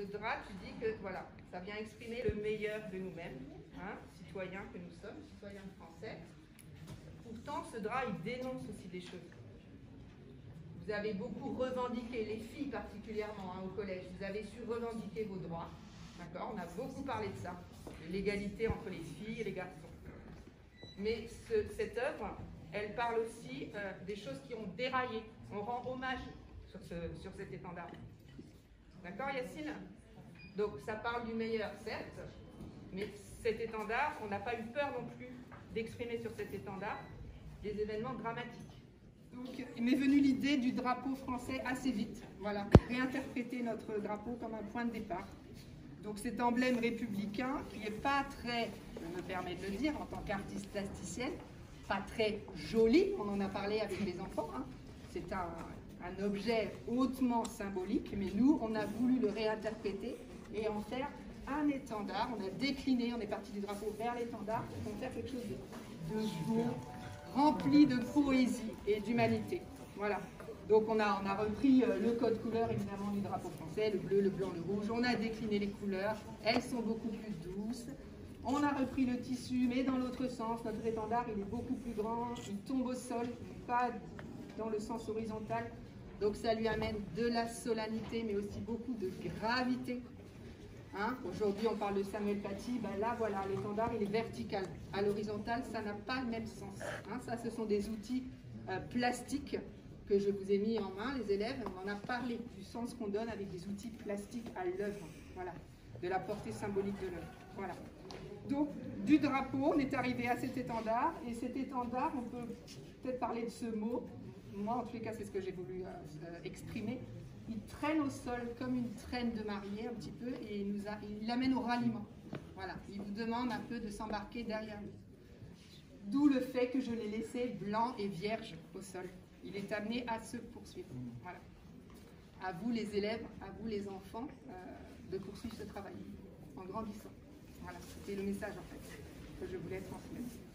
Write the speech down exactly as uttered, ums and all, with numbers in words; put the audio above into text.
drap, tu dis que voilà, ça vient exprimer le meilleur de nous-mêmes, hein, citoyens que nous sommes, citoyens français. Pourtant, ce drap, il dénonce aussi des choses. Vous avez beaucoup revendiqué, les filles particulièrement, hein, au collège, vous avez su revendiquer vos droits. D'accord ? On a beaucoup parlé de ça, de l'égalité entre les filles et les garçons. Mais ce, cette œuvre, elle parle aussi euh, des choses qui ont déraillé. On rend hommage sur, ce, sur cet étendard. D'accord, Yacine? Donc ça parle du meilleur, certes, mais cet étendard, on n'a pas eu peur non plus d'exprimer sur cet étendard des événements dramatiques. Donc il m'est venu l'idée du drapeau français assez vite. Voilà, réinterpréter notre drapeau comme un point de départ. Donc cet emblème républicain qui n'est pas très, je me permets de le dire en tant qu'artiste plasticienne, pas très joli, on en a parlé avec les enfants, hein. C'est un, un objet hautement symbolique, mais nous on a voulu le réinterpréter et en faire un étendard. On a décliné, on est parti du drapeau vers l'étendard pour en faire quelque chose de, de beau, rempli de poésie et d'humanité. Voilà. Donc on a, on a repris le code couleur évidemment du drapeau français, le bleu, le blanc, le rouge. On a décliné les couleurs, elles sont beaucoup plus douces. On a repris le tissu, mais dans l'autre sens. Notre étendard, il est beaucoup plus grand, il tombe au sol, pas dans le sens horizontal. Donc ça lui amène de la solennité, mais aussi beaucoup de gravité. Hein? Aujourd'hui, on parle de Samuel Paty. Ben là, voilà, l'étendard, il est vertical. À l'horizontale, ça n'a pas le même sens. Hein? Ça, ce sont des outils euh, plastiques que je vous ai mis en main, les élèves. On en a parlé du sens qu'on donne avec des outils plastiques à l'œuvre. Voilà, de la portée symbolique de l'œuvre. Voilà. Donc, du drapeau, on est arrivé à cet étendard. Et cet étendard, on peut peut-être parler de ce mot. Moi, en tous les cas, c'est ce que j'ai voulu euh, exprimer. Il traîne au sol comme une traîne de mariée, un petit peu, et il, nous a, il l'amène au ralliement. Voilà, il vous demande un peu de s'embarquer derrière lui. D'où le fait que je l'ai laissé blanc et vierge au sol. Il est amené à se poursuivre. Voilà. À vous les élèves, à vous les enfants, euh, de poursuivre ce travail en grandissant. Voilà, c'était le message en fait que je voulais transmettre.